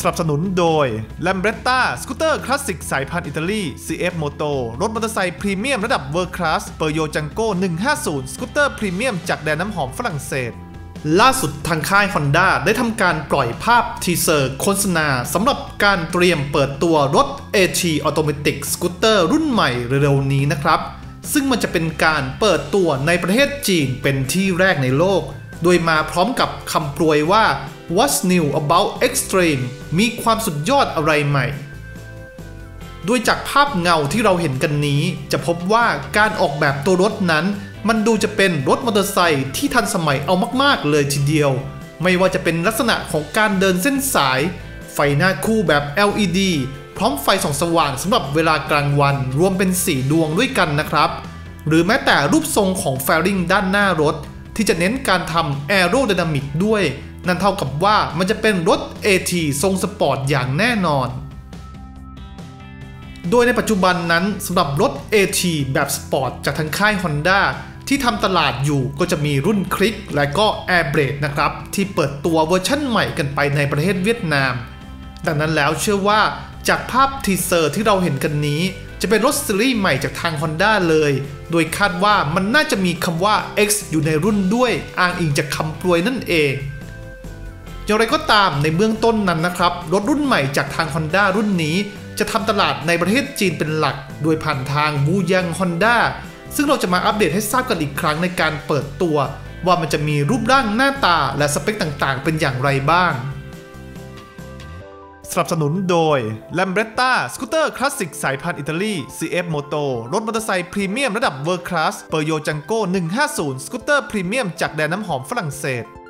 สนับสนุนโดย Lambretta สกูตเตอร์คลาสสิกสายพันธุ์อิตาลี CF Moto รถมอเตอร์ไซค์พรีเมียมระดับ World Class Peugeot Django 150 สกูตเตอร์พรีเมียมจากแดนน้ำหอมฝรั่งเศสล่าสุดทางค่าย Honda ได้ทำการปล่อยภาพทีเซอร์โฆษณาสำหรับการเตรียมเปิดตัวรถ AT Automatic Scooter รุ่นใหม่เร็วๆนี้นะครับซึ่งมันจะเป็นการเปิดตัวในประเทศจีนเป็นที่แรกในโลกโดยมาพร้อมกับคำโปรยว่า What's new about Extreme มีความสุดยอดอะไรใหม่โดยจากภาพเงาที่เราเห็นกันนี้จะพบว่าการออกแบบตัวรถนั้นมันดูจะเป็นรถมอเตอร์ไซค์ที่ทันสมัยเอามากๆเลยทีเดียวไม่ว่าจะเป็นลักษณะของการเดินเส้นสายไฟหน้าคู่แบบ LED พร้อมไฟส่องสว่างสำหรับเวลากลางวันรวมเป็น4ดวงด้วยกันนะครับหรือแม้แต่รูปทรงของแฟริ่งด้านหน้ารถที่จะเน้นการทำแอโรไดนามิกด้วยนั่นเท่ากับว่ามันจะเป็นรถ AT ทรงสปอร์ตอย่างแน่นอนโดยในปัจจุบันนั้นสำหรับรถ AT แบบสปอร์ตจากทางค่าย Honda ที่ทำตลาดอยู่ก็จะมีรุ่นคลิกและก็ Air Brake นะครับที่เปิดตัวเวอร์ชั่นใหม่กันไปในประเทศเวียดนามดังนั้นแล้วเชื่อว่าจากภาพทีเซอร์ที่เราเห็นกันนี้จะเป็นรถซีรีส์ใหม่จากทาง Honda เลยโดยคาดว่ามันน่าจะมีคำว่า X อยู่ในรุ่นด้วยอ้างอิงจากคำโปรยนั่นเองอย่างไรก็ตามในเบื้องต้นนั้นนะครับรถรุ่นใหม่จากทาง Honda รุ่นนี้จะทำตลาดในประเทศจีนเป็นหลักโดยผ่านทางวูยัง Honda ซึ่งเราจะมาอัปเดตให้ทราบกันอีกครั้งในการเปิดตัวว่ามันจะมีรูปร่างหน้าตาและสเปคต่างๆเป็นอย่างไรบ้างสนับสนุนโดย Lambretta สกูตเตอร์คลาสสิกสายพันธุ์อิตาลี CF Moto รถมอเตอร์ไซค์พรีเมียมระดับ World Class Peugeot Django 150 สกูตเตอร์พรีเมียมจากแดนน้ำหอมฝรั่งเศส